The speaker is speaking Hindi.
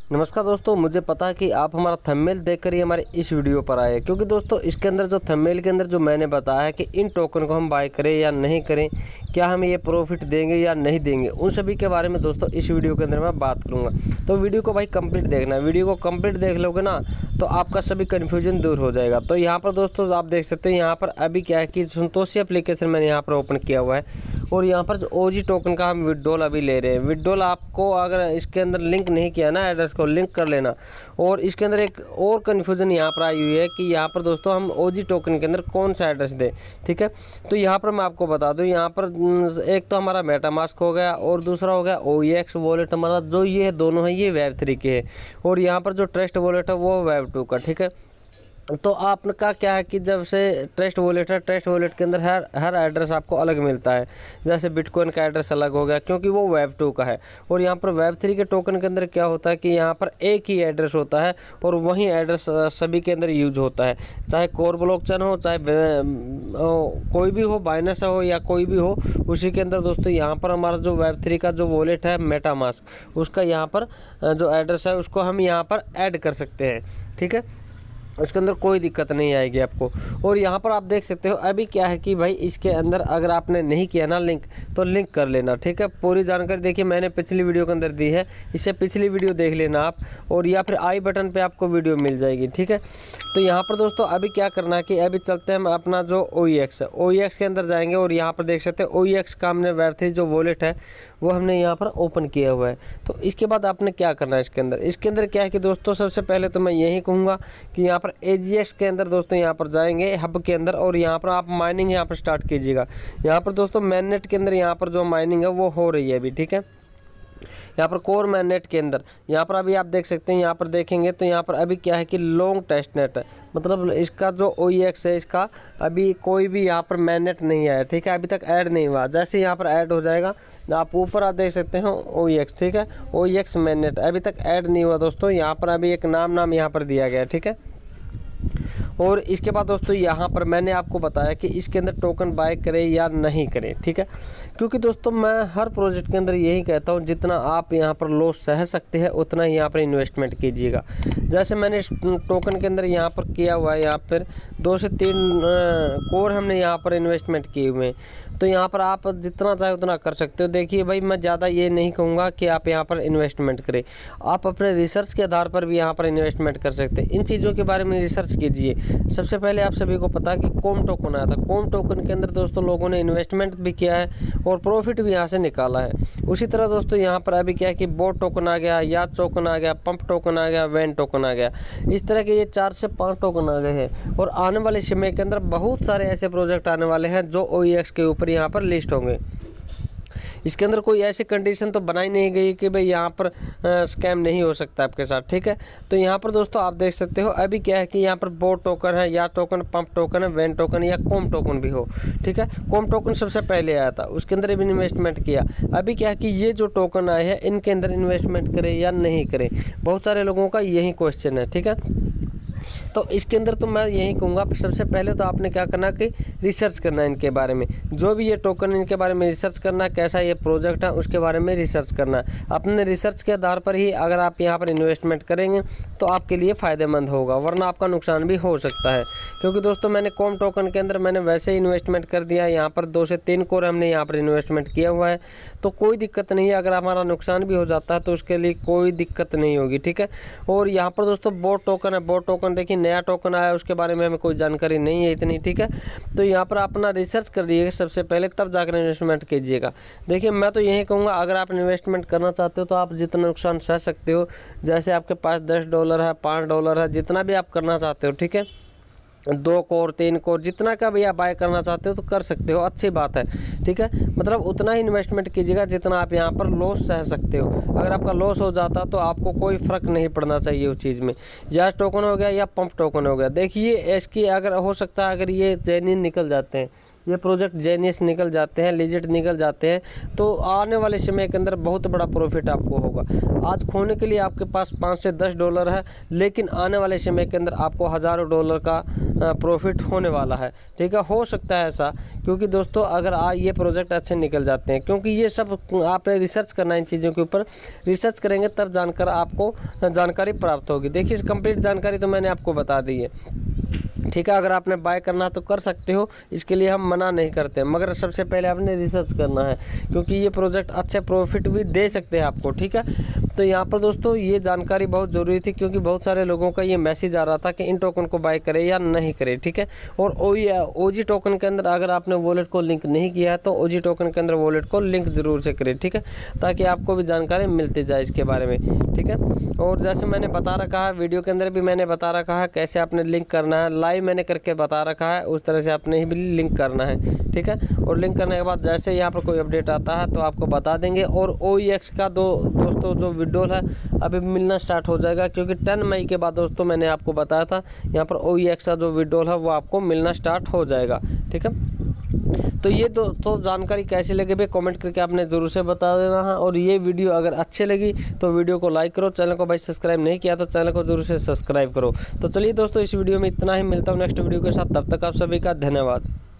नमस्कार दोस्तों, मुझे पता है कि आप हमारा थंबनेल देखकर ही हमारे इस वीडियो पर आए, क्योंकि दोस्तों इसके अंदर जो थंबनेल के अंदर जो मैंने बताया है कि इन टोकन को हम बाय करें या नहीं करें, क्या हमें ये प्रॉफिट देंगे या नहीं देंगे, उन सभी के बारे में दोस्तों इस वीडियो के अंदर मैं बात करूंगा। तो वीडियो को भाई कंप्लीट देखना है। वीडियो को कंप्लीट देख लोगे ना तो आपका सभी कन्फ्यूजन दूर हो जाएगा। तो यहाँ पर दोस्तों आप देख सकते हो, यहाँ पर अभी क्या है कि संतोषी एप्लीकेशन मैंने यहाँ पर ओपन किया हुआ है और यहाँ पर जो ओजी टोकन का हम विड्रॉल अभी ले रहे हैं। विड्रॉल आपको अगर इसके अंदर लिंक नहीं किया ना, एड्रेस को लिंक कर लेना। और इसके अंदर एक और कन्फ्यूज़न यहाँ पर आई हुई है कि यहाँ पर दोस्तों हम ओजी टोकन के अंदर कौन सा एड्रेस दें, ठीक है। तो यहाँ पर मैं आपको बता दूँ, यहाँ पर एक तो हमारा मेटामास्क हो गया और दूसरा हो गया OEX वॉलेट हमारा, जो ये दोनों है ये Web3 के है। और यहाँ पर जो ट्रस्ट वॉलेट है वो Web2 का, ठीक है। तो आपका क्या है कि जब से ट्रस्ट वॉलेट है, ट्रस्ट वॉलेट के अंदर हर एड्रेस आपको अलग मिलता है। जैसे बिटकॉइन का एड्रेस अलग हो गया क्योंकि वो Web2 का है। और यहाँ पर Web3 के टोकन के अंदर क्या होता है कि यहाँ पर एक ही एड्रेस होता है और वही एड्रेस सभी के अंदर यूज होता है, चाहे कोर ब्लॉकचेन हो, चाहे कोई भी हो, बाइनेंस हो या कोई भी हो, उसी के अंदर दोस्तों यहाँ पर हमारा जो Web3 का जो वॉलेट है मेटामास्क, उसका यहाँ पर जो एड्रेस है उसको हम यहाँ पर ऐड कर सकते हैं, ठीक है। उसके अंदर कोई दिक्कत नहीं आएगी आपको। और यहाँ पर आप देख सकते हो अभी क्या है कि भाई इसके अंदर अगर आपने नहीं किया ना लिंक, तो लिंक कर लेना, ठीक है। पूरी जानकारी देखिए मैंने पिछली वीडियो के अंदर दी है, इससे पिछली वीडियो देख लेना आप, और या फिर आई बटन पे आपको वीडियो मिल जाएगी, ठीक है। तो यहाँ पर दोस्तों अभी क्या करना है कि अभी चलते हैं हम अपना जो OEX है, OEX के अंदर जाएंगे और यहाँ पर देख सकते हैं OEX का हमने Web3 जो वॉलेट है वो हमने यहाँ पर ओपन किया हुआ है। तो इसके बाद आपने क्या करना है इसके अंदर क्या है कि दोस्तों सबसे पहले तो मैं यही कहूँगा कि यहाँ पर AGX के अंदर दोस्तों यहाँ पर जाएंगे हब के अंदर, और यहाँ पर आप माइनिंग यहाँ पर स्टार्ट कीजिएगा। यहाँ पर दोस्तों मैननेट के अंदर यहाँ पर जो माइनिंग है वो हो रही है अभी, ठीक है। यहाँ पर कोर मैननेट के अंदर यहाँ पर अभी आप देख सकते हैं, यहाँ पर देखेंगे तो यहाँ पर अभी क्या है कि लॉन्ग टेस्ट नेट है, मतलब इसका जो OEX है इसका अभी कोई भी यहाँ पर मैननेट नहीं आया, ठीक है। अभी तक ऐड नहीं हुआ, जैसे यहाँ पर ऐड हो जाएगा आप ऊपर आप देख सकते हो OEX, ठीक है। OEX मैननेट अभी तक ऐड नहीं हुआ दोस्तों, यहाँ पर अभी एक नाम यहाँ पर दिया गया, ठीक है। और इसके बाद दोस्तों यहाँ पर मैंने आपको बताया कि इसके अंदर टोकन बाय करें या नहीं करें, ठीक है। क्योंकि दोस्तों मैं हर प्रोजेक्ट के अंदर यही कहता हूँ, जितना आप यहाँ पर लॉस सह सकते हैं उतना ही यहाँ पर इन्वेस्टमेंट कीजिएगा। जैसे मैंने टोकन के अंदर यहाँ पर किया हुआ है, यहाँ पर 2 से 3 कोर हमने यहाँ पर इन्वेस्टमेंट किए हुए हैं। तो यहाँ पर आप जितना चाहे उतना कर सकते हो। देखिए भाई मैं ज़्यादा ये नहीं कहूँगा कि आप यहाँ पर इन्वेस्टमेंट करें, आप अपने रिसर्च के आधार पर भी यहाँ पर इन्वेस्टमेंट कर सकते हैं। इन चीज़ों के बारे में रिसर्च कीजिए। सबसे पहले आप सभी को पता है कि कॉम टोकन आया था, कॉम टोकन के अंदर दोस्तों लोगों ने इन्वेस्टमेंट भी किया है और प्रॉफिट भी यहाँ से निकाला है। उसी तरह दोस्तों यहाँ पर अभी क्या है कि बोट टोकन आ गया, याद टोकन आ गया, पंप टोकन आ गया, वैन टोकन आ गया। इस तरह के ये 4 से 5 टोकन आ गए हैं और आने वाले समय के अंदर बहुत सारे ऐसे प्रोजेक्ट आने वाले हैं जो OEX के ऊपर यहाँ पर लिस्ट होंगे। इसके अंदर कोई ऐसी कंडीशन तो बनाई नहीं गई कि भाई यहाँ पर स्कैम नहीं हो सकता आपके साथ, ठीक है। तो यहाँ पर दोस्तों आप देख सकते हो अभी क्या है कि यहाँ पर बोट टोकन है, या टोकन, पंप टोकन है, वैन टोकन या कॉम टोकन भी हो, ठीक है। कॉम टोकन सबसे पहले आया था, उसके अंदर भी इन्वेस्टमेंट किया। अभी क्या है कि ये जो टोकन आए हैं इनके अंदर इन्वेस्टमेंट करें या नहीं करें, बहुत सारे लोगों का यही क्वेश्चन है, ठीक है। तो इसके अंदर तो मैं यही कहूँगा सबसे पहले तो आपने क्या करना कि रिसर्च करना है इनके बारे में, जो भी ये टोकन इनके बारे में रिसर्च करना, कैसा ये प्रोजेक्ट है उसके बारे में रिसर्च करना। अपने रिसर्च के आधार पर ही अगर आप यहाँ पर इन्वेस्टमेंट करेंगे तो आपके लिए फ़ायदेमंद होगा, वरना आपका नुकसान भी हो सकता है। क्योंकि दोस्तों मैंने कॉम टोकन के अंदर मैंने वैसे ही इन्वेस्टमेंट कर दिया, यहाँ पर 2 से 3 कोर हमने यहाँ पर इन्वेस्टमेंट किया हुआ है, तो कोई दिक्कत नहीं है। अगर हमारा नुकसान भी हो जाता है तो उसके लिए कोई दिक्कत नहीं होगी, ठीक है। और यहाँ पर दोस्तों बोट टोकन है, बोट टोकन देखिए नया टोकन आया, उसके बारे में हमें कोई जानकारी नहीं है इतनी, ठीक है। तो यहाँ पर अपना रिसर्च कर लीजिएगा सबसे पहले, तब जाकर इन्वेस्टमेंट कीजिएगा। देखिए मैं तो यही कहूँगा अगर आप इन्वेस्टमेंट करना चाहते हो तो आप जितना नुकसान सह सकते हो, जैसे आपके पास $10 है, $5 है, जितना भी आप करना चाहते हो, ठीक है। 2 कोर 3 कोर जितना का भी आप बाय करना चाहते हो तो कर सकते हो, अच्छी बात है, ठीक है। मतलब उतना ही इन्वेस्टमेंट कीजिएगा जितना आप यहाँ पर लॉस सह सकते हो। अगर आपका लॉस हो जाता तो आपको कोई फ़र्क नहीं पड़ना चाहिए उस चीज़ में। या टोकन हो गया या पंप टोकन हो गया, देखिए इसकी अगर हो सकता है अगर ये जेन्युइन निकल जाते हैं ये प्रोजेक्ट जेनियस निकल जाते हैं, लीजिट निकल जाते हैं, तो आने वाले समय के अंदर बहुत बड़ा प्रॉफिट आपको होगा। आज खोने के लिए आपके पास 5 से 10 डॉलर है, लेकिन आने वाले समय के अंदर आपको हज़ारों डॉलर का प्रॉफिट होने वाला है। ठीक है, हो सकता है ऐसा, क्योंकि दोस्तों अगर ये प्रोजेक्ट अच्छे निकल जाते हैं, क्योंकि ये सब आपने रिसर्च करना है, इन चीज़ों के ऊपर रिसर्च करेंगे तब जानकर आपको जानकारी प्राप्त होगी। देखिए कंप्लीट जानकारी तो मैंने आपको बता दी है। ठीक है, अगर आपने बाय करना है तो कर सकते हो, इसके लिए हम मना नहीं करते, मगर सबसे पहले आपने रिसर्च करना है, क्योंकि ये प्रोजेक्ट अच्छे प्रॉफिट भी दे सकते हैं आपको। ठीक है, तो यहाँ पर दोस्तों ये जानकारी बहुत ज़रूरी थी, क्योंकि बहुत सारे लोगों का ये मैसेज आ रहा था कि इन टोकन को बाय करें या नहीं करें। ठीक है, और ओजी टोकन के अंदर अगर आपने वॉलेट को लिंक नहीं किया है तो ओजी टोकन के अंदर वॉलेट को लिंक ज़रूर से करें। ठीक है, ताकि आपको भी जानकारी मिलती जाए इसके बारे में। ठीक है, और जैसे मैंने बता रखा है, वीडियो के अंदर भी मैंने बता रखा है कैसे आपने लिंक करना है, लाइव मैंने करके बता रखा है, उस तरह से आपने भी लिंक करना है। ठीक है, और लिंक करने के बाद जैसे यहाँ पर कोई अपडेट आता है तो आपको बता देंगे। और OEX का दोस्तों जो विड्रॉल है अभी मिलना स्टार्ट हो जाएगा, क्योंकि 10 मई के बाद दोस्तों मैंने आपको बताया था यहाँ पर OEX का जो विड्रॉल है वो आपको मिलना स्टार्ट हो जाएगा। ठीक है, तो ये तो जानकारी कैसी लगी भाई कमेंट करके आपने ज़रूर से बता देना है। और ये वीडियो अगर अच्छी लगी तो वीडियो को लाइक करो, चैनल को भाई सब्सक्राइब नहीं किया तो चैनल को ज़रूर से सब्सक्राइब करो। तो चलिए दोस्तों इस वीडियो में इतना ही, मिलता हूँ नेक्स्ट वीडियो के साथ, तब तक आप सभी का धन्यवाद।